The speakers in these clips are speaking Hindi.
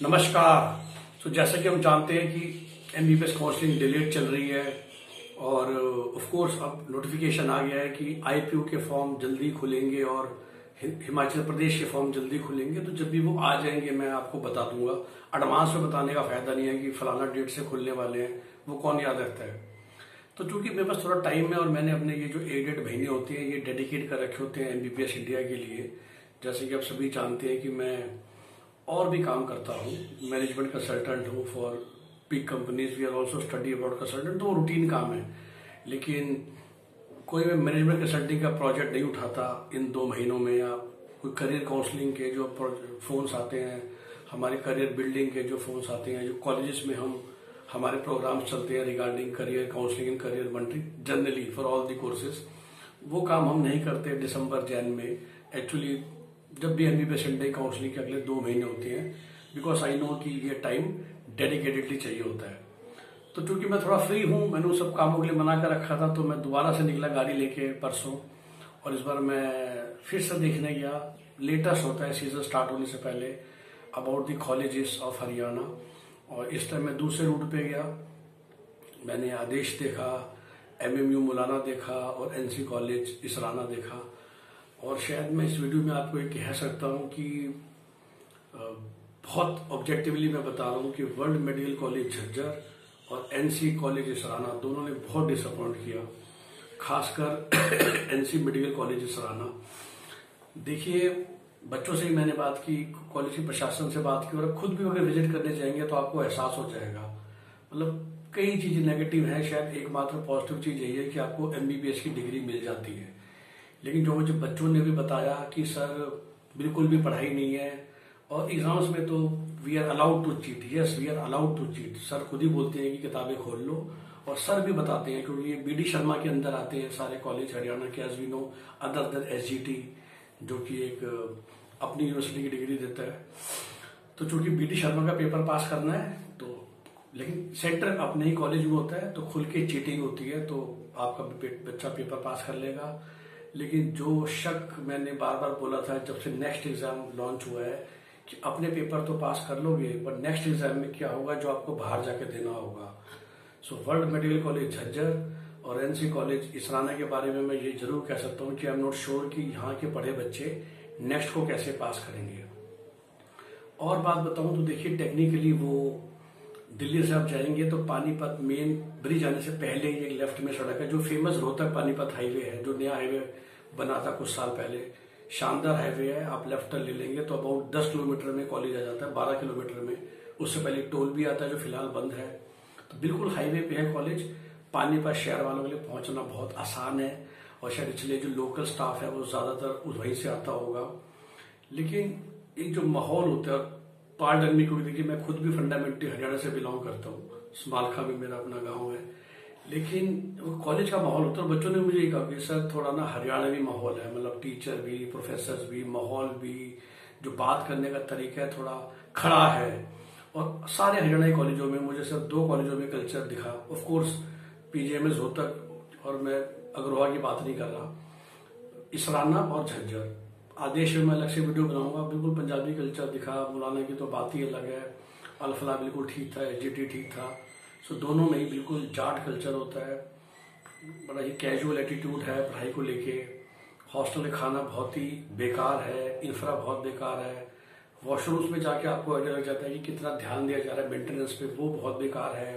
नमस्कार। तो जैसा कि हम जानते हैं कि एमबीबीएस काउंसलिंग डिलेड चल रही है और ऑफ कोर्स अब नोटिफिकेशन आ गया है कि आईपीयू के फॉर्म जल्दी खुलेंगे और हिमाचल प्रदेश के फॉर्म जल्दी खुलेंगे। तो जब भी वो आ जाएंगे मैं आपको बता दूंगा। एडवांस में बताने का फायदा नहीं है कि फलाना डेट से खुलने वाले हैं, वो कौन याद रखता है। तो चूंकि मेरे पास थोड़ा टाइम है और मैंने अपने ये जो 8 महीने होते हैं ये डेडिकेट कर रखे होते हैं एमबीबीएस इंडिया के लिए। जैसे कि आप सभी जानते हैं कि मैं और भी काम करता हूँ, मैनेजमेंट कंसल्टेंट हूँ for big companies. We are also study about consultant. तो वो रूटीन काम है, लेकिन कोई मैं मैनेजमेंट कंसल्टिंग का प्रोजेक्ट नहीं उठाता इन 2 महीनों में। या कोई करियर काउंसलिंग के जो फोन्स आते हैं, हमारे करियर बिल्डिंग के जो फोन्स आते हैं, जो कॉलेजेस में हमारे प्रोग्राम्स चलते हैं regarding career counselling and career mentoring generally for all the courses, वो काम हम नहीं करते दिसंबर जैन में। एक्चुअली जब भी एमबीबीएस इंडिया काउंसलिंग के अगले 2 महीने होते हैं, बिकॉज आई नो कि ये टाइम डेडिकेटेडली चाहिए होता है। तो चूंकि मैं थोड़ा फ्री हूं, मैंने उन सब कामों के लिए मना कर रखा था, तो मैं दोबारा से निकला गाड़ी लेके परसों, और इस बार मैं फिर से देखने गया। लेटेस्ट होता है सीजन स्टार्ट होने से पहले about the colleges of Haryana, और इस टाइम मैं दूसरे रूट पे गया। मैंने आदेश देखा, एमएमयू मुलाना देखा और एनसी कॉलेज इसराना देखा। और शायद मैं इस वीडियो में आपको ये कह सकता हूँ कि बहुत ऑब्जेक्टिवली मैं बता रहा हूँ कि वर्ल्ड मेडिकल कॉलेज झज्जर और एनसी कॉलेज इसराना दोनों ने बहुत डिसअपॉइंट किया, खासकर एनसी मेडिकल कॉलेज इसराना। देखिए, बच्चों से ही मैंने बात की, कॉलेज के प्रशासन से बात की, और खुद भी अगर विजिट करने जाएंगे तो आपको एहसास हो जाएगा। मतलब कई चीजें नेगेटिव हैं, शायद एकमात्र पॉजिटिव चीज यही है कि आपको एमबीबीएस की डिग्री मिल जाती है। लेकिन जो मुझे बच्चों ने भी बताया कि सर बिल्कुल भी पढ़ाई नहीं है, और एग्जाम्स में तो we are allowed to cheat. Yes, we are allowed to cheat. Sir खुद ही बोलते हैं कि किताबें खोल लो, और सर भी बताते हैं क्योंकि ये बीडी शर्मा के अंदर आते हैं सारे कॉलेज हरियाणा के, as we know, other than SGT जो कि एक अपनी यूनिवर्सिटी की डिग्री देता है। तो चूंकि बीडी शर्मा का पेपर पास करना है, तो लेकिन सेंटर अपने ही कॉलेज में होता है, तो खुल के चीटिंग होती है, तो आपका बच्चा पेपर पास कर लेगा। लेकिन जो शक मैंने बार बार बोला था जब से नेक्स्ट एग्जाम लॉन्च हुआ है कि अपने पेपर तो पास कर लोगे, पर नेक्स्ट एग्जाम में क्या होगा जो आपको बाहर जाके देना होगा। So world medical college Jhajjar और एनसी कॉलेज इसराना के बारे में मैं ये जरूर कह सकता हूँ कि आई एम नॉट श्योर कि यहाँ के पढ़े बच्चे नेक्स्ट को कैसे पास करेंगे। और बात बताऊं तो देखिए, टेक्निकली वो दिल्ली से आप जाएंगे तो पानीपत मेन ब्रिज आने से पहले ही एक लेफ्ट में सड़क है, जो फेमस रोहतक पानीपत हाईवे है, जो नया हाईवे बना था कुछ साल पहले। शानदार हाईवे है, आप लेफ्ट टर्न ले लेंगे तो अबाउट 10 किलोमीटर में कॉलेज आ जाता है, 12 किलोमीटर में। उससे पहले टोल भी आता है जो फिलहाल बंद है। तो बिल्कुल हाईवे पे है कॉलेज। पानीपत शहर वालों के लिए पहुंचना बहुत आसान है, और शायद इसलिए जो लोकल स्टाफ है वो ज्यादातर वहीं से आता होगा। लेकिन एक जो माहौल होता है, पार्डन मी, क्योंकि देखिए मैं खुद भी फंडामेंटली हरियाणा से बिलोंग करता हूँ, स्मालखा में मेरा अपना गांव है, लेकिन वो कॉलेज का माहौल होता है। बच्चों ने मुझे कहा कि सर थोड़ा ना हरियाणवी माहौल है, मतलब टीचर भी, प्रोफेसर भी, माहौल भी, जो बात करने का तरीका है थोड़ा खड़ा है। और सारे हरियाणवी कॉलेजों में मुझे सिर्फ 2 कॉलेजों में कल्चर दिखा, ऑफ कोर्स पीजीएमएस रोहतक, और मैं अग्रवाल की बात नहीं कर रहा, इसराना और झज्जर। आदेश में मैं अलग से वीडियो बनाऊंगा, बिल्कुल पंजाबी कल्चर दिखा। मुलाना की तो बात ही अलग है, अल्फला बिल्कुल ठीक था, एसजीटी ठीक था। सो दोनों में ही बिल्कुल जाट कल्चर होता है, बड़ा ही कैजुअल एटीट्यूड है पढ़ाई को लेके। हॉस्टल का खाना बहुत ही बेकार है, इंफ्रा बहुत बेकार है, वॉशरूम्स में जाके आपको आइडिया लग जाता है कि कितना ध्यान दिया जा रहा है मेंटेनेंस पे, वो बहुत बेकार है।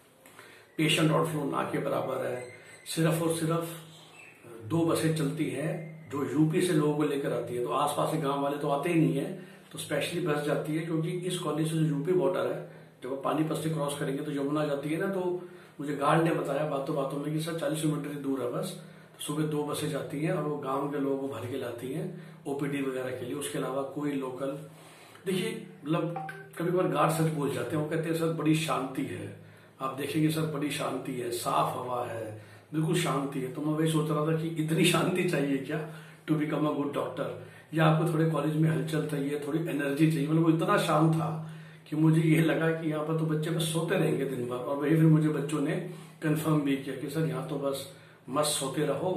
पेशेंट आउटफ्लो ना के बराबर है। सिर्फ और सिर्फ 2 बसें चलती हैं जो यूपी से लोगों को लेकर आती है, तो आसपास के गांव वाले तो आते ही नहीं है, तो स्पेशली बस जाती है। क्योंकि इस कॉलेज से जो यूपी बॉर्डर है, जब आप पानीपत से क्रॉस करेंगे तो यमुना जाती है ना, तो मुझे गार्ड ने बताया बातों बातों में कि सर 40 किलोमीटर ही दूर है बस। तो सुबह 2 बसें जाती हैं और वो गांव के लोगों को भर के लाती हैं ओपीडी वगैरह के लिए। उसके अलावा कोई लोकल, देखिए मतलब कभी कभार गार्ड सच बोल जाते हैं, वो कहते हैं सर बड़ी शांति है, आप देखेंगे सर बड़ी शांति है, साफ हवा है, बिल्कुल शांति है। तो मैं वही सोच रहा था कि इतनी शांति चाहिए क्या to become a good doctor, या आपको थोड़े कॉलेज में हलचल चाहिए, थोड़ी एनर्जी चाहिए। मतलब वो इतना शांत था कि मुझे ये लगा कि यहाँ पर तो बच्चे बस सोते रहेंगे दिन भर। और वही फिर मुझे बच्चों ने कंफर्म भी किया कि सर यहाँ तो बस मस्त सोते रहो,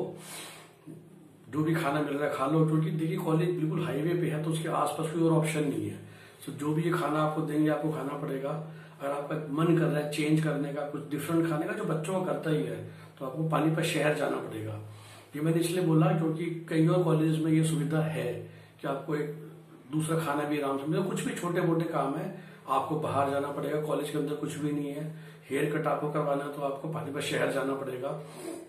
जो भी खाना मिल रहा है खा लो। क्योंकि देखिए कॉलेज बिल्कुल हाईवे पे है, तो उसके आसपास कोई और ऑप्शन नहीं है। तो जो भी ये खाना आपको देंगे आपको खाना पड़ेगा। अगर आपका मन कर रहा है चेंज करने का, कुछ डिफरेंट खाने का, जो बच्चों का करता ही है, तो आपको पानीपत शहर जाना पड़ेगा। ये मैंने इसलिए बोला क्योंकि कई और कॉलेज में ये सुविधा है कि आपको एक दूसरा खाना भी आराम से मिले। कुछ भी छोटे मोटे काम है आपको बाहर जाना पड़ेगा, कॉलेज के अंदर कुछ भी नहीं है। हेयर कट आपको करवाना है तो आपको पानीपत शहर जाना पड़ेगा।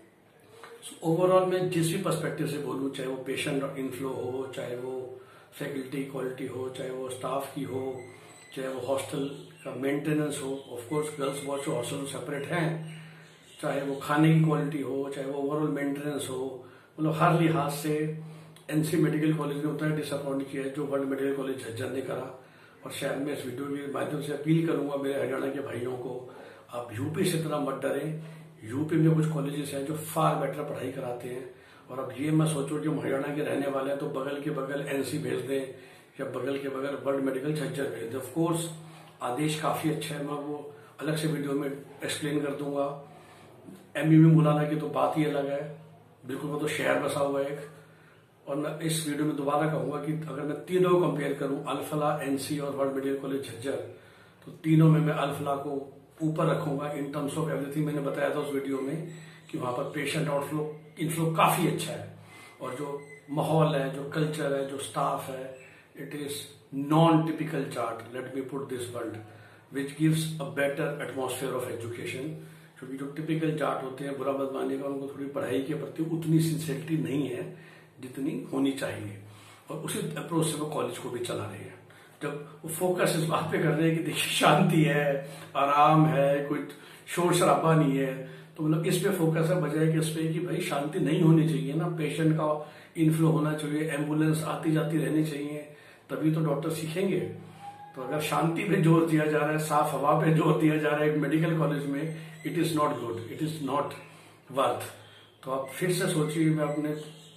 ओवरऑल मैं जिस भी पर्सपेक्टिव से बोलूं, चाहे वो पेशेंट इनफ्लो हो, चाहे वो फैकल्टी क्वालिटी हो, चाहे वो स्टाफ की हो, चाहे वो हॉस्टल का मेंटेनेंस हो, of course girls boys hostel separate हैं, चाहे वो खाने की क्वालिटी हो, चाहे वो ओवरऑल मेंटेनेंस हो, मतलब हर लिहाज से एनसी मेडिकल कॉलेज ने उतना डिसअपॉइंट किया है जो वर्ल्ड मेडिकल कॉलेज झज्जर ने करा। और शायद मैं इस वीडियो के माध्यम से अपील करूंगा मेरे हरियाणा के भाइयों को, आप यूपी से इतना मत डरें। यूपी में कुछ कॉलेजेस हैं जो फार बेटर पढ़ाई कराते हैं। और अब ये मैं सोचो कि हम हरियाणा के रहने वाले हैं तो बगल के बगल एनसी भेज दें या बगल के बगल वर्ल्ड मेडिकल झज्जर भेज दें। ऑफकोर्स आदेश काफी अच्छा है, मैं वो अलग से वीडियो में एक्सप्लेन कर दूंगा। एमयूबी मुलाना की तो बात ही अलग है, बिल्कुल वो तो शहर बसा हुआ है एक। और मैं इस वीडियो में दोबारा कहूंगा कि अगर मैं तीनों को कंपेयर करूं, अल्फला, एनसी और वर्ल्ड मेडिकल कॉलेज झज्जर, तो तीनों में मैं अल्फला को ऊपर रखूंगा इन टर्म्स ऑफ एवरीथिंग। मैंने बताया था उस वीडियो में कि वहां पर पेशेंट आउटफ्लो इनफ्लो काफी अच्छा है, और जो माहौल है, जो कल्चर है, जो स्टाफ है, it is non typical Jat, let me put this word, which gives a better atmosphere of education. क्योंकि जो टिपिकल जाट होते हैं, बुरा मत मानिएगा, उनको थोड़ी पढ़ाई के प्रति उतनी सिंसियरिटी नहीं है जितनी होनी चाहिए, और उसी अप्रोच से वो कॉलेज को भी चला रहे हैं। जब वो फोकस इस बात पे कर रहे हैं कि देखिए शांति है, आराम है, कोई शोर शराबा नहीं है, तो मतलब इस पे फोकस है, बजाय कि इस पे कि भाई शांति नहीं होनी चाहिए ना, पेशेंट का इनफ्लो होना चाहिए, एम्बुलेंस आती जाती रहनी चाहिए, तभी तो डॉक्टर सीखेंगे। तो अगर शांति पे जोर दिया जा रहा है, साफ हवा पे जोर दिया जा रहा है एक मेडिकल कॉलेज में, it is not good, it is not worth. तो आप फिर से सोचिए, मैं अपने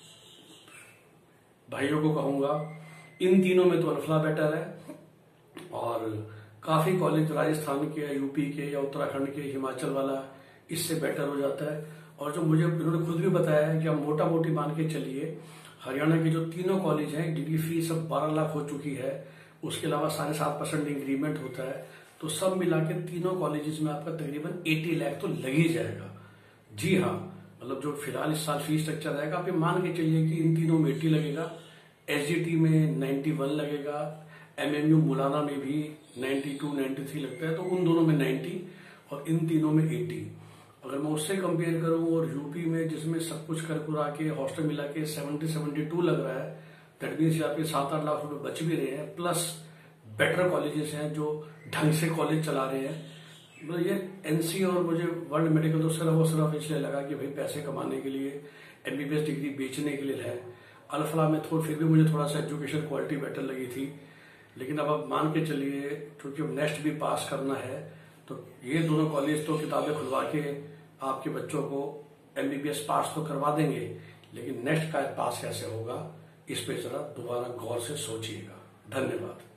भाइयों को कहूंगा, इन तीनों में तो अल्फला बेटर है, और काफी कॉलेज राजस्थान के, यूपी के या उत्तराखंड के, हिमाचल वाला इससे बेटर हो जाता है। और जो मुझे इन्होंने खुद भी बताया है कि आप मोटा मोटी मान के चलिए, हरियाणा के जो तीनों कॉलेज हैं जिनकी फीस अब 12 लाख हो चुकी है, उसके अलावा 7.5% इंक्रीमेंट होता है, तो सब मिला के तीनों कॉलेजेस में आपका तकरीबन 80 लाख तो लग ही जाएगा। जी हाँ, मतलब जो फिलहाल इस साल फीस स्ट्रक्चर रहेगा, आप ये मान के चलिए कि इन तीनों में 80 लगेगा, एसजीटी में 91 लगेगा, एमएमयू मुलाना में भी 92, 93 लगता है, तो उन दोनों में 90 और इन तीनों में 80। अगर मैं उससे कंपेयर करूं, और यूपी में जिसमें सब कुछ कर कुरा के हॉस्टल मिला के 72 लग रहा है, दैट मीन्स आपके 7-8 लाख रुपए बच भी रहे हैं, प्लस बेटर कॉलेजेस हैं जो ढंग से कॉलेज चला रहे हैं। मतलब ये एनसी और मुझे वर्ल्ड मेडिकल तो सिर्फ और सिर्फ इसलिए लगा कि भाई पैसे कमाने के लिए, एमबीबीएस डिग्री बेचने के लिए है। अल्फला में फिर भी मुझे थोड़ा सा एजुकेशन क्वालिटी बेटर लगी थी, लेकिन अब आप मान के चलिए, क्योंकि अब नेक्स्ट भी पास करना है, तो ये दोनों कॉलेज तो किताबें खुलवा के आपके बच्चों को एमबीबीएस पास तो करवा देंगे, लेकिन नेक्स्ट का पास कैसे होगा, इस पे जरा दोबारा गौर से सोचिएगा। धन्यवाद।